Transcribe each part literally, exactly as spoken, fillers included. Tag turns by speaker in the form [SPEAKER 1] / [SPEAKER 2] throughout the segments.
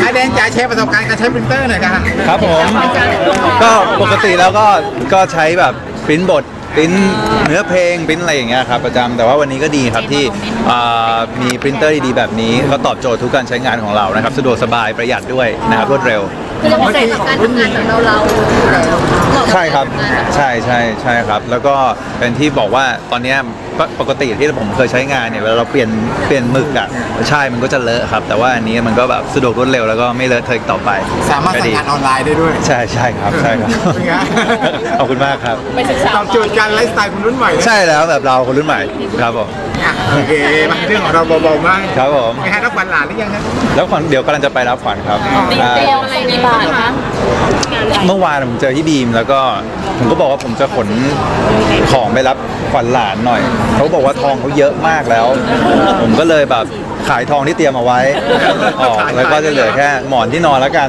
[SPEAKER 1] อาแดนจ่ายแชร์ประสบการณ์การใช้ปรินเตอร์หน่อยครับ
[SPEAKER 2] ครับผมก็ปกติแล้วก็ก็ใช้แบบปริ้นบทปริ้นเนื้อเพลงปริ้นอะไรอย่างเงี้ยครับประจำแต่ว่าวันนี้ก็ดีครับที่มีปรินเตอร์ดีๆแบบนี้ก็ตอบโจทย์ทุกการใช้งานของเรานะครับสะดวกสบายประหยัดด้วยนะครับรวดเร็ว
[SPEAKER 3] คือจะพิเศษกับการทำงานของเราเรา
[SPEAKER 2] ใช่ครับใช่ใช่ใช่ครับแล้วก็เป็นที่บอกว่าตอนนี้ปกติที่ผมเคยใช้งานเนี่ยเวลาเราเปลี่ยนเปลี่ยนหมึกอ่ะใช่มันก็จะเลอะครับแต่ว่าอันนี้มันก็แบบสะดวกรวดเร็วแล้วก็ไม่เลอะเทอะต่อไป
[SPEAKER 1] สามารถสั่งงานออนไลน์ได้ด้วย
[SPEAKER 2] ใช่ใช่ครับใช่ครับขอบคุณมากครับ
[SPEAKER 1] ตอบโจทย์การไลฟ์สไตล์คนรุ่นใหม่
[SPEAKER 2] ใช่แล้วแบบเราคนรุ่นใหม่ครับผม
[SPEAKER 1] โอเคมาเรื่องของเราเบาๆมาก
[SPEAKER 2] ครับผม
[SPEAKER 1] ไปให้รับขวัญหลานหรือยังครับ
[SPEAKER 2] แล้วขวัญเดี๋ยวกำลังจะไปรับขวัญครับ
[SPEAKER 3] ตีเตียวอะไรในบ้านคะ
[SPEAKER 2] เมื่อวานผมเจอที่บีมแล้วก็ผมก็บอกว่าผมจะขนของไปรับขวัญหลานหน่อยเขาบอกว่าทองเขาเยอะมากแล้วผมก็เลยแบบขายทองที่เตรียมเอาไว้ออกแล้วก็จะเหลือแค่หมอนที่นอนแล้วกัน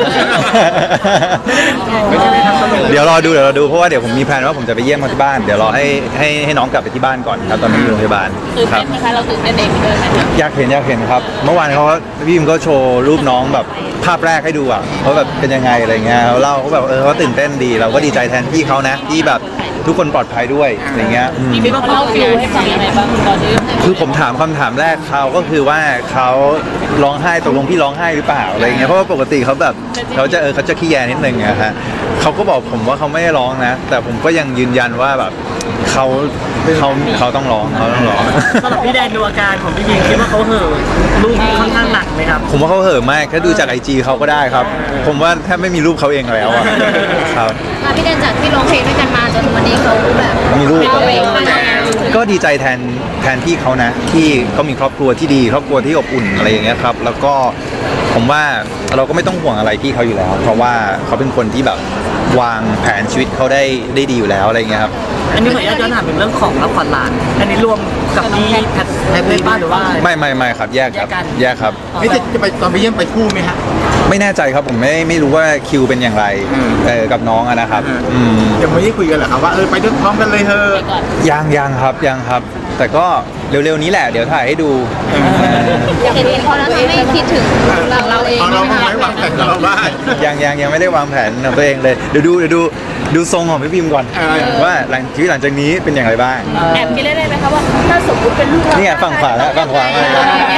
[SPEAKER 2] เดี๋ยวรอดูเดี๋ยวรอดูเพราะว่าเดี๋ยวผมมีแผนว่าผมจะไปเยี่ยมเขาที่บ้านเดี๋ยวรอให้ให้ให้น้องกลับไปที่บ้านก่อนครับตอนนี้อยู่โรงพยาบาล
[SPEAKER 3] ตื่นเต้นไหมคะเราตื่นเต้นเองด้วยไหม
[SPEAKER 2] อยากเห็นอยากเห็นครับเมื่อวานเขาพี่บิมก็โชว์รูปน้องแบบภาพแรกให้ดูอ่ะเขาแบบเป็นยังไงอะไรเงี้ยเขาเล่าเขาแบบเออเขาตื่นเต้นดีเราก็ดีใจแทนพี่เขานะที่แบบทุกคนปลอดภัยด้วยอะไรเงี้ย
[SPEAKER 3] พี่บิ๊กเล่าฟิลให้ฟังยังไงบ้างตอนนี้
[SPEAKER 2] คือผมถามคำถามแรกเขาก็คือว่าเขาร้องไห้ตกลงพี่ร้องไห้หรือเปล่าอะไรเงี้ยเพราะว่าปกติเขาแบบเขาจะเออเขาจะขี้แยนิดนึงอะฮะเขาก็บอกผมว่าเขาไม่ได้ร้องนะแต่ผมก็ยังยืนยันว่าแบบเขาเขาเขาต้องร้องเขาต้องร้อง
[SPEAKER 4] สำหรับพี่แดนดูอาการของพี่บิ๊กคิดว่าเขาเห่อรูปค่อนข้างหนักไหมครับ
[SPEAKER 2] ผมว่าเขาเห่อมากแค่ดูจากไอจีเขาก็ได้ครับผมว่าแทบไม่มีรูปเขาเองแล้วอะครับ
[SPEAKER 3] พี่แดนจากที่ร้องเพลงด้วยกันมาจนถึงวันนี้เขาแบบ
[SPEAKER 2] มีรูปก็ดีใจแทนแทนพี่เขานะที่เขามีครอบครัวที่ดีครอบครัวที่อบอุ่นอะไรอย่างเงี้ยครับแล้วก็ผมว่าเราก็ไม่ต้องห่วงอะไรพี่เขาอยู่แล้วเพราะว่าเขาเป็นคนที่แบบวางแผนชีวิตเขาได้ได้ดีอยู่แล้วอะไรเงี้ยครับ
[SPEAKER 4] อันนี้ขออนุญาตย้อนถามถึงเรื่องของรับขวัญหลานอันนี้รวมกับพี่แพทแพทในบ้านหรือว่า
[SPEAKER 2] ไม่ไม่ไม่ครับแยกครับแยกครับ
[SPEAKER 1] นี่จะไปตอนไปเยี่ยมไปคู่ไหมฮะ
[SPEAKER 2] ไม่แน่ใจครับผมไม่ไม่รู้ว่าคิวเป็นอย่างไรเออกับน้องนะครับ
[SPEAKER 1] ยังไม่ได้คุยกันเหรอครับว่าเออไปด้วยพร้อมกันเลยเธอ
[SPEAKER 2] ยังยังครับยังครับแต่ก็เร็วๆนี้แหละเดี๋ยวถ่ายให้ดู
[SPEAKER 3] เห็นเขาแล้วไม่คิดถึงเราเราเอง
[SPEAKER 1] เราไม่วางแผนเราบ้าง
[SPEAKER 2] ยังยังยังไม่ได้วางแผนของตัวเองเลยเดี๋ยวดูเดี๋ยวดูดูทรงของพี่พิมก่อนว่าหลังชีวิตหลังจากนี้เป็นอย่างไรบ้าง
[SPEAKER 3] แอบคิดได้ไหมคะว่าถ้าสมมติเป็นลูก
[SPEAKER 2] นี่ไงฝั่งขวาแล้วฝั่งขวามา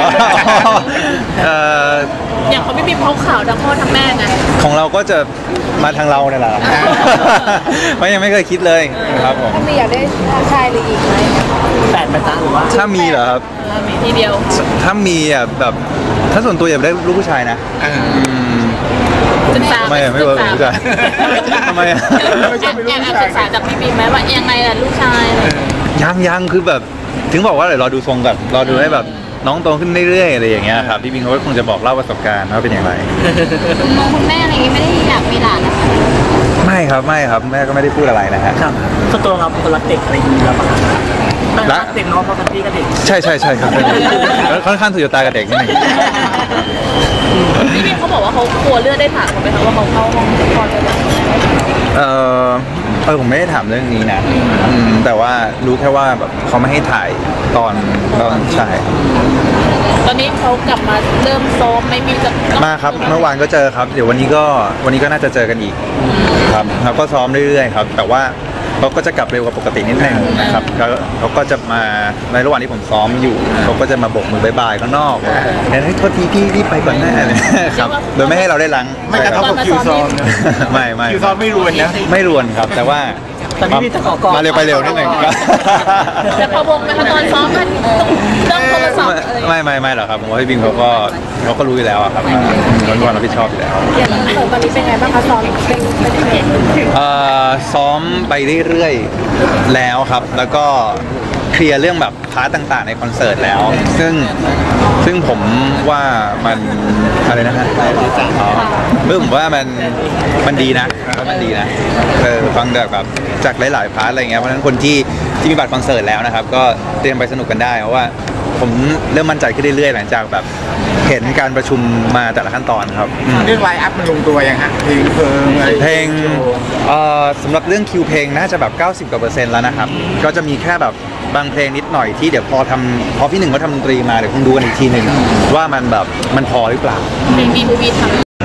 [SPEAKER 3] อย่างของพี่พิมเขาขาวทั้งพ่อทั้งแม่ไง
[SPEAKER 2] ของเราก็จะมาทางเราเนี่ยแหละไม่ยังไม่เคยคิดเลยครับผม
[SPEAKER 3] ถ้ามีอยากได้ชายหรือหญิงไหม
[SPEAKER 4] แปดประจานหรือว่า
[SPEAKER 2] ถ้ามีเหรอครับ
[SPEAKER 3] ถ้ามีทีเดียว
[SPEAKER 2] ถ้ามีอ่ะแบบถ้าส่วนตัวอยากได้ลูกผู้ชายนะ
[SPEAKER 3] ศึกษา
[SPEAKER 2] ไม่ไม่เวิร์กผู้ชายทำไมอ่ะ
[SPEAKER 3] แอบแอบศึกษาจากพี่บีไหมว่ายังไงล่ะลูกชาย
[SPEAKER 2] ยังยังคือแบบถึงบอกว่าเดี๋ยวรอดูทรงก่อนรอดูให้แบบน้องโตขึ้นเรื่อยๆอะไรอย่างเงี้ยครับพี่บิงเขาคงจะบอกเล่าประสบการณ์ว่าเป็นอย่างไร
[SPEAKER 3] คุณมองคุณแม่อะไรอย่างงี้ไม่ได้อยากมีหลานนะคะ
[SPEAKER 2] ไม่ครับไม่ครับแม่ก็ไม่ได้พูดอะไรนะฮะ
[SPEAKER 4] ครับส่วนตัวเราเป็นคนรักเด็กอะไรอย่างเงี้ยป่ะรักเด็กน้องเพราะพี่ก็เด็ก
[SPEAKER 2] ใช่ใช่ใช่ครับค่อนข้างถูกตากับเด็กนิดนึง
[SPEAKER 3] พี่บิงเขาบอกว่าเขากลัวเลือดได้ผ่านไหมคะว่าเขาเข้าห้องคลอดได้
[SPEAKER 2] เออเออผมไม่ได้ถามเรื่องนี้นะแต่ว่ารู้แค่ว่าแบบเขาไม่ให้ถ่ายตอนตอนใช่
[SPEAKER 3] ตอนนี้เขากลับมาเริ่มซ้อมไม่มีจะ
[SPEAKER 2] มาครับเมื่อวานก็เจอครับเดี๋ยววันนี้ก็วันนี้ก็น่าจะเจอกันอีกครับเขาก็ซ้อมเรื่อยๆครับแต่ว่าเขาก็จะกลับเร็วกว่าปกตินิดนึงนะครับเขาเขาก็จะมาในระหว่างที่ผมซ้อมอยู่เขาก็จะมาโบกมือบายบายข้างนอกเนี่ยให้โทษทีพี่รีบไปก่อนหน้าเลยครับโดยไม่ให้เราได้ล้าง
[SPEAKER 1] ไม่กระทบกับคิวซ้อม
[SPEAKER 2] ไม่ไม่
[SPEAKER 1] คิวซ้อมไม่รวนนะ
[SPEAKER 2] ไม่รวนครับแต่ว่ามาเร็วไปเร็วนิดหนึ่ง
[SPEAKER 3] แต่พอวงมาตอนซ้อมกันต้องโทรศัพท์
[SPEAKER 2] ไม่ไม่ไม่หรอกครับผมว่าพี่บิงเขาก็เขาก็รู้อยู่แล้วครับวันวันรับผิดชอบอยู่แล้ว
[SPEAKER 3] อย่างตอนนี้เป็นไงบ้างคะซ้อมเป็นเป็นยังไง
[SPEAKER 2] ซ้อมไปเรื่อยๆแล้วครับแล้วก็เคลียร์เรื่องแบบพาร์ตต่างๆในคอนเสิร์ตแล้วซึ่งซึ่งผมว่ามันอะไรนะฮะเมื่อผมว่ามันมันดีนะมันดีนะเออฟังแบบจากหลายๆพาร์ทอะไรเงี้ยเพราะฉะนั้นคนที่ที่มีบัตรคอนเสิร์ตแล้วนะครับก็เตรียมไปสนุกกันได้เพราะว่าผมเริ่มมั่นใจขึ้นเรื่อยๆหลังจากแบบเห็นการประชุมมาแต่ละขั้นตอนครับ
[SPEAKER 1] เรื่องไลน์อัพมันลงตัวยังฮะเพลงเพลง
[SPEAKER 2] เพลงสำหรับเรื่องคิวเพลงน่าจะแบบเก้าสิบกว่าเปอร์เซ็นต์แล้วนะครับก็จะมีแค่แบบบางเพลงนิดหน่อยที่เดี๋ยวพอทำพอพี่หนึ่งเขาทำดนตรีมาเดี๋ยวคงดูกันอีกทีหนึ่งว่ามันแบบมันพอหรือเปล่า
[SPEAKER 3] เพลงบีบูบีทำ
[SPEAKER 2] ครับ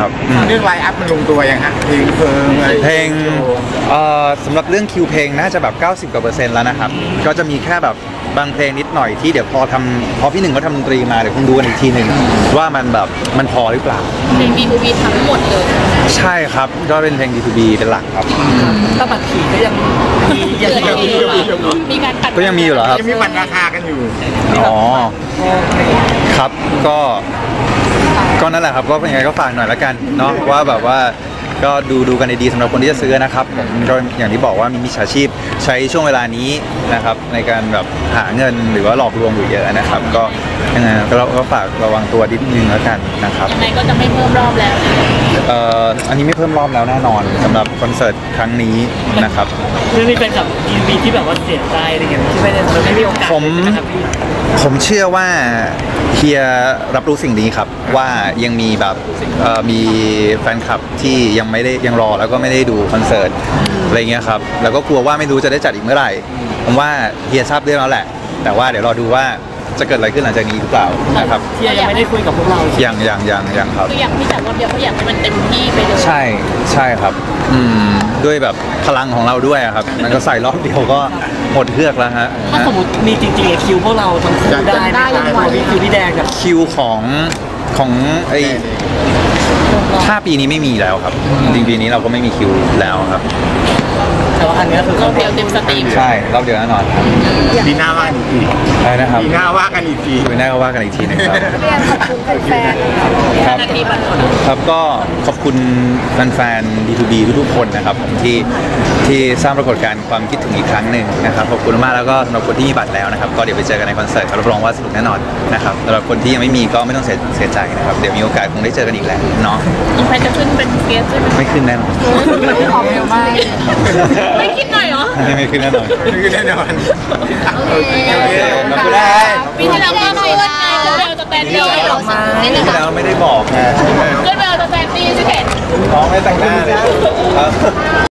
[SPEAKER 1] เรื่องไลน์อัพมันลงตัวยังฮะเพลงเพลิงอะไร
[SPEAKER 2] เพลงเอ่อสำหรับเรื่องคิวเพลงน่าจะแบบ เก้าสิบ กว่าเปอร์เซ็นต์แล้วนะครับก็จะมีแค่แบบบางเพลงนิดหน่อยที่เดี๋ยวพอทำพอพี่หนึ่งเขาทำดนตรีมาเดี๋ยวคงดูกันอีกทีหนึ่งว่ามันแบบมันพอหรือเปล่า
[SPEAKER 3] เพลงดีทูบีทั้งหมดเลย
[SPEAKER 2] ใช่ครับก็เป็นเพลง ดี ทู บี เป็นหลักครับ
[SPEAKER 4] ถ้าบัตรผีก็ยังมียัง
[SPEAKER 3] เหลือ
[SPEAKER 4] มี
[SPEAKER 3] อยู่
[SPEAKER 4] อยู่
[SPEAKER 3] มีการตัด
[SPEAKER 2] ก็ยังมีอยู่เหรอครับ
[SPEAKER 1] ยังมีบัตรราคากันอยู่
[SPEAKER 2] อ๋อครับก็ก็นั่นแหละครับก็เป็นยังไงก็ฝากหน่อยละกันเนาะว่าแบบว่าก็ดูดูกันดีๆสำหรับคนที่จะซื้อนะครับผมก็อย่างที่บอกว่ามีมิจฉาชีพใช้ช่วงเวลานี้นะครับในการแบบหาเงินหรือว่าหลอกลวงอยู่เยอะนะครับ ก็ยังไงก็เราก็ฝากระวังตัวนิดนึงแล้วกันนะครับ
[SPEAKER 3] ยังไงก็จะไม่เพิ่มรอบแล้ว
[SPEAKER 2] เอ่ออันนี้ไม่เพิ่มรอบแล้วแน่นอนสำหรับคอนเสิร์ตครั้งนี้นะครับ
[SPEAKER 4] เรื่องนี้เป็นกับทีวีที่แบบว่าเสียใจอะไรอย่างเงี้ยที่ไม่ได้เราไม่มีโอกาส
[SPEAKER 2] ผม
[SPEAKER 4] นะครับพี่
[SPEAKER 2] ผมเชื่อว่าเฮียรับรู้สิ่งนี้ครับว่ายังมีแบบเอ่อมีแฟนคลับที่ยังไม่ได้ยังรอแล้วก็ไม่ได้ดูคอนเสิร์ตอะไรเงี้ยครับแล้วก็กลัวว่าไม่รู้จะได้จัดอีกเมื่อไหร่ผมว่าเฮียทราบเรื่องแล้วแหละ แต่ว่าเดี๋ยวรอดูว่าจะเกิดอะไรขึ้นหลังจากนี้หรือเปล่านะครับ
[SPEAKER 4] เทียยังไม่ได้คุยกับพวกเรา
[SPEAKER 2] ยังยังยังยังครับ
[SPEAKER 3] คืออยากที่จัดรอบเดียวเขาอยากให้มันเต็มที่ไปเลย
[SPEAKER 2] ใช่ใช่ครับอืมด้วยแบบพลังของเราด้วยอะครับมันก็ใส่รอบเดียวก็หมดเฮือกแล้วฮะ
[SPEAKER 4] ถ้าสมมติมีจริงๆไอ้คิวพวกเราทั้งคู่ได้ไหมครับพี่คิวพี่แดงกับ
[SPEAKER 2] คิวของของไอถ้าปีนี้ไม่มีแล้วครับจริงๆปีนี้เราก็ไม่มีคิวแล้วครับ
[SPEAKER 4] แต่ว่าอันเนี้ยคือ
[SPEAKER 3] รอบเดียวเต็มสตรีม
[SPEAKER 2] ใช่รอบเดียวแน่นอนครับ
[SPEAKER 1] ปีหน้าว่ากันอีกที
[SPEAKER 2] ใช่นะครับ
[SPEAKER 1] ปีหน้าว่ากันอีกที
[SPEAKER 2] ปีหน้าก็ว่ากันอีกทีหนึงครับ
[SPEAKER 3] เรียนขอบคุณแฟน
[SPEAKER 2] ครับ
[SPEAKER 3] นาทีบัตรหมด
[SPEAKER 2] ครับก็ขอบคุณแฟนๆ ดี ทู บี ทุกๆคนนะครับผมที่ที่สร้างปรากฏการณ์ความคิดถึงอีกครั้งหนึ่งนะครับขอบคุณมากแล้วก็สำหรับคนที่มีบัตรแล้วนะครับก็เดี๋ยวไปเจอกันในคอนเสิร์ตครับรับรองว่าสนุกแน่นอนนะครับสำหรับคนที่ยังไม่มีก็ไม่ต้องเสียเสียใจนะครับเดี๋ยวมีโอกาสคงได้เจอกันอีกแหละเนาะ
[SPEAKER 3] น้องแฟนจะขึ้นเป็นเกสใช่ไหม
[SPEAKER 2] ไม่ขึ้นแน่นอน
[SPEAKER 3] ขอบเร็วมากไม่คิดหน่อยเหรอ
[SPEAKER 2] ไม่ขึ้นแน่นอน
[SPEAKER 1] คือแน่นอน
[SPEAKER 3] โอเค
[SPEAKER 1] โอเค
[SPEAKER 2] ขอบคุณได้
[SPEAKER 3] ปีที่แล้วก็ขึ้นไงขึ้นไปเอาสแตนดี้ให้เราสักนิดนึง
[SPEAKER 2] ที่แล้วไม่ได้บอกไง
[SPEAKER 3] ขึ้นไปเอาสแตนดี้สิเห็น
[SPEAKER 2] น้องไม่แต่งหน้าเลยครับ